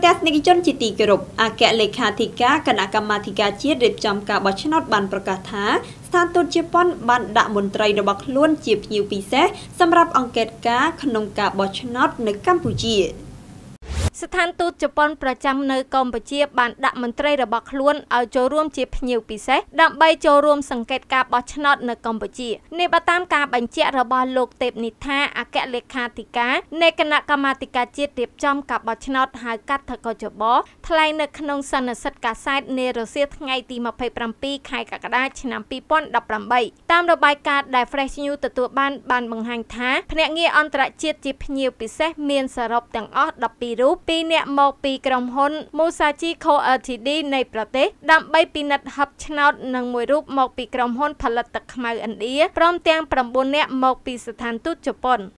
ទស្សនិកជនជាទីគោរពអគ្គលេខាធិការគណៈកម្មាធិការជាតិរៀបចំការបោះឆ្នោតបានប្រកាសថាស្ថានទូតជប៉ុនបានដាក់មន្ត្រីរបស់ខ្លួនជាភ្ញៀវពិសេសសម្រាប់អង្កេតការណ៍ក្នុងការបោះឆ្នោតនៅកម្ពុជាស្ថានទូតជប៉ុនប្រចាំនៅកម្ពុជាបានដាក់មន្ត្រីរបស់ខ្លួនឲ្យចូលរួមជាភ្ញៀវពិសេសដើម្បីចូលរួមសង្កេតការបោះឆ្នោតនៅកម្ពុជានេះបើតាមការបញ្ជាក់របស់លោកទេពនិថាអគ្គលេខាធិការនៃគណៈកម្មាធិការជាតិរៀបចំការបោះឆ្នោតហៅកាត់ថកចបថ្លែងនៅក្នុងសន្និសីទកាសែតនារសៀលថ្ងៃទី27ខែកក្កដាឆ្នាំ2018តាមរបាយការណ៍ដែល Fresh News ទទួលបានបង្ហាញថាភ្នាក់ងារអន្តរជាតិជាភ្ញៀវពិសេសមានសរុបទាំងអស់12រូប2នាក់មកពីក្រុមហ៊ុន Musashi Co Ltd នៃប្រទេសដើម្បីពិនិត្យហឹបឆ្នោតនិងមួយរូបមកពីក្រុមហ៊ុនផលិតទឹកខ្មៅឥណ្ឌាព្រមទាំង9នាក់មកពីស្ថានទូតជប៉ុន